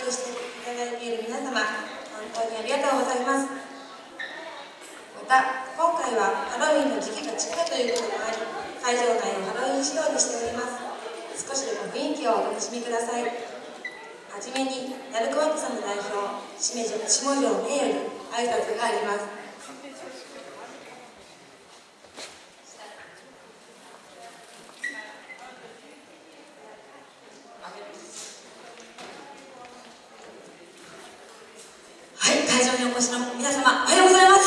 手していただいている皆様、本当にありがとうございます。また、今回はハロウィンの時期が近いということもあり、会場内をハロウィン仕様にしております。少しでも雰囲気をお楽しみください。はじめに、鳴子ワットさんの代表、下條芽より挨拶があります。はい、会場にお越しの皆様、おはようございます。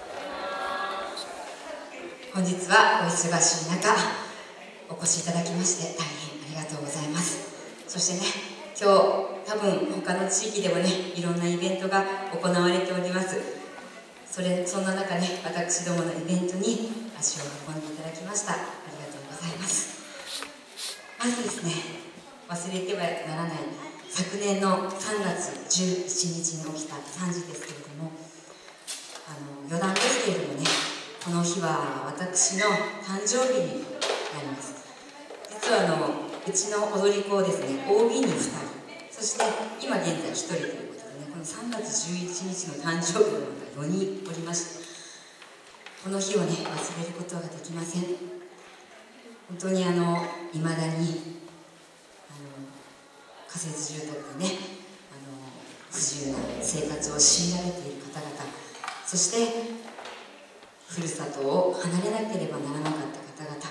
本日はお忙しい中、お越しいただきまして大変ありがとうございます。そしてね、今日多分他の地域でもね、いろんなイベントが行われております。そんな中ね、私どものイベントに足を運んでいただきました。ありがとうございます。まずですね、忘れてはならない昨年の3月11日に起きた惨事ですけれども、余談ですけれどもね、この日は私の誕生日になります。実はうちの踊り子をですね、OB に2人、そして今現在1人ということでね、この3月11日の誕生日の方が4人おりまして、この日をね、忘れることができません。本当にいまだに仮設住宅でね、不自由な生活を強いられている方々、そしてふるさとを離れなければならなかった方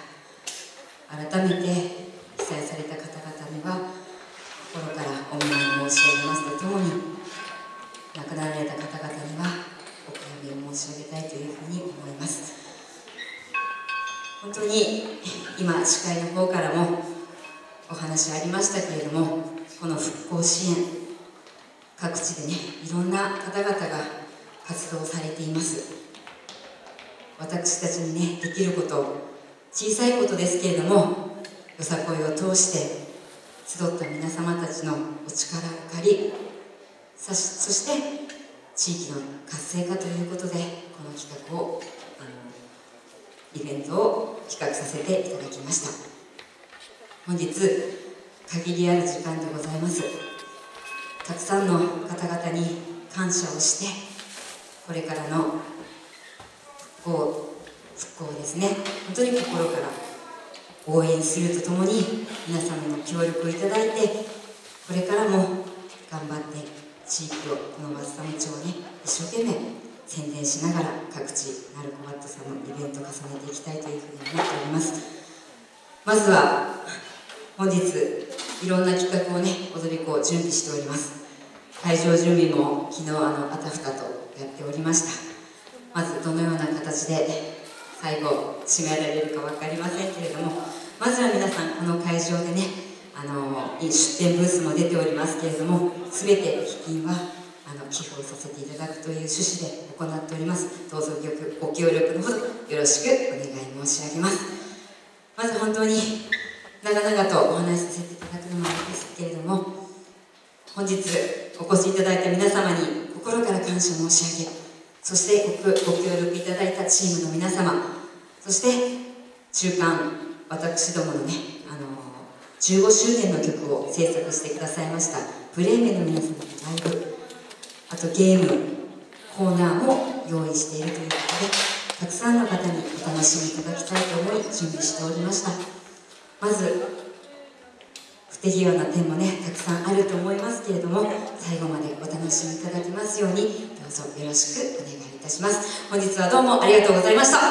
々、改めて被災された方々には心からお見舞い申し上げますとともに、亡くなられた方々にはお悔やみを申し上げたいというふうに思います。本当に今司会の方からもお話ありましたけれども、この復興支援、各地でね、いろんな方々が活動されています。私たちにね、できること、小さいことですけれども、よさこいを通して集った皆様たちのお力を借り、そして地域の活性化ということで、この企画をイベントを企画させていただきました。本日限りある時間でございます。たくさんの方々に感謝をして、これからの復興ですね、本当に心から応援するとともに、皆様の協力をいただいて、これからも頑張って地域を、この松田町をね、一生懸命宣伝しながら、各地鳴子ワットさんのイベントを重ねていきたいというふうに思っております。まずは本日いろんな企画をね、踊り子を準備しております。会場準備も昨日あたふたとやっておりました。まずどのような形で最後締められるか分かりませんけれども、まずは皆さんこの会場でね、出店ブースも出ておりますけれども、全て基金は寄付をさせていただくという趣旨で行っております。どうぞご協力のほどよろしくお願い申し上げます。まず本当に長々とお話しさせていただくのもあれですけれども、本日お越しいただいた皆様に心から感謝申し上げ、そしてご協力いただいたチームの皆様、そして中間、私どものね、15周年の曲を制作してくださいましたブレーメンの皆様のライブ、あとゲームコーナーも用意しているということで、たくさんの方にお楽しみいただきたいと思い準備しておりました。まず不手際な点もね、たくさんあると思いますけれども、最後までお楽しみいただけますようにどうぞよろしくお願いいたします。本日はどうもありがとうございました。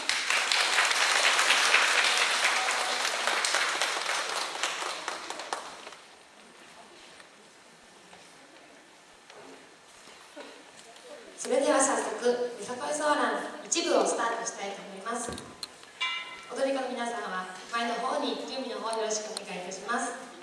それでは早速、よさこいソーラン一部をスタートしたいと思います。踊り子の皆さんは前の方に準備の方よろしくお願いいたします。